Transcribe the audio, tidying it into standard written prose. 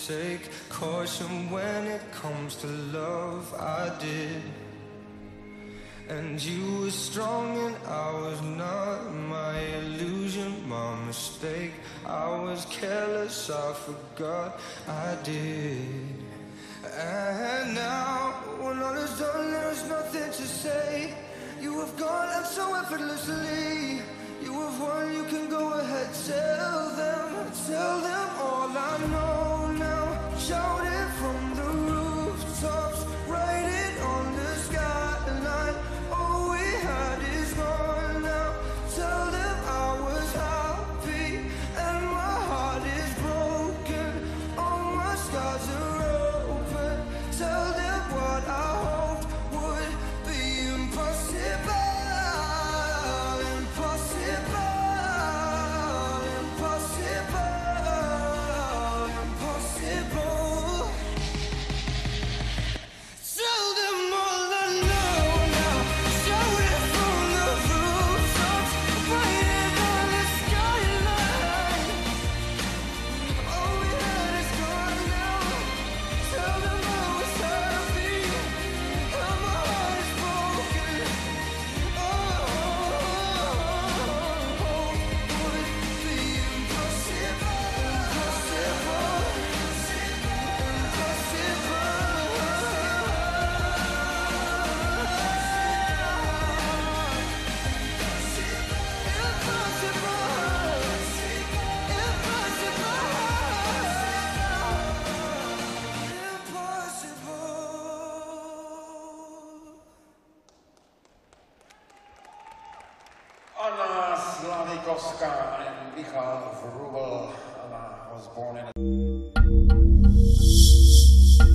take caution when it comes to love. I did. And you were strong and I was not. My illusion, my mistake. I was careless, I forgot I did. And now, when all is done, there's nothing to say. You have gone and so effortlessly. You have won, you can go ahead, tell them all I know now. Shout it from the rooftops, write it on the skyline. All we had is gone now. Tell them I was happy and my heart is broken. All my scars are open. Tell them what I hoped would be impossible. Anna Slavikowska and Michal Vrubel. Anna was born in